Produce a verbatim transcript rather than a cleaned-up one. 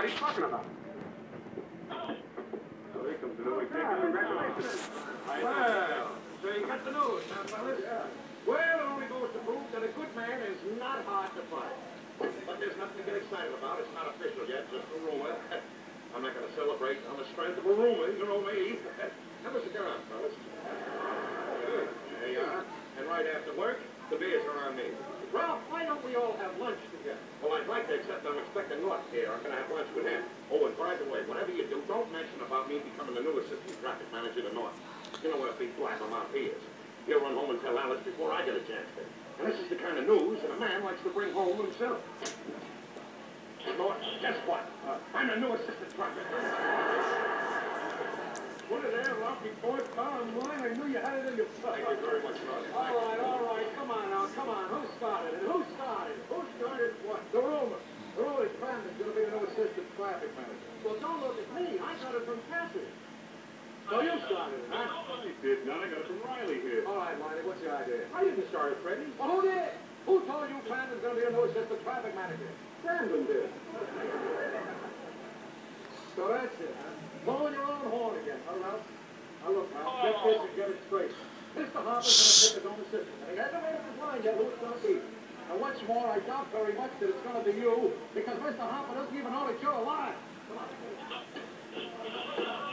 what he's talking about. Well, here comes the new executive. Congratulations. Well, so you got the news, huh, fellas? Yeah. Well, it only goes to prove that a good man is not hard to find. But there's nothing to get excited about. It's not official yet, just a rumor. I'm not going to celebrate on the strength of a rumor, you know me. Have a cigar, fellas. Good. There you are. And right after work, the beers are on me. Ralph, why don't we all have lunch together? Well, I'd like to, except I'm expecting North here. I'm going to have lunch with him. Oh, and by the way, whatever you do, don't mention about me becoming the new assistant traffic manager to North. You know what a big blabbermouth he is. He'll run home and tell Alice before I get a chance to. And this is the kind of news that a man likes to bring home himself. North, guess what? Uh, I'm the new assistant traffic manager. Put it there, Rocky Ford, car on line. I knew you had it in your pocket. Thank you very much, Rocky. All right, all right. Come on now, come on. Who started it? Who started it? Who started what? The rumor. The rumor is Brandon's going to be the new assistant traffic manager. Well, don't look at me. I got it from Cassie. So you started it, huh? I did not. I got it from Riley here. All right, Riley, what's your idea? I didn't start it, Freddie. Well, who did? Who told you Brandon's going to be the new assistant traffic manager? Brandon did. So that's it, huh? Blowing your own horn again, huh, Ralph? Now look, Ralph, get this and get it straight. Mister Harper's going to pick his own assistant, and he hasn't made up his mind yet who it's going to be. And what's more, I doubt very much that it's going to be you, because Mister Harper doesn't even know that you're alive. Come on.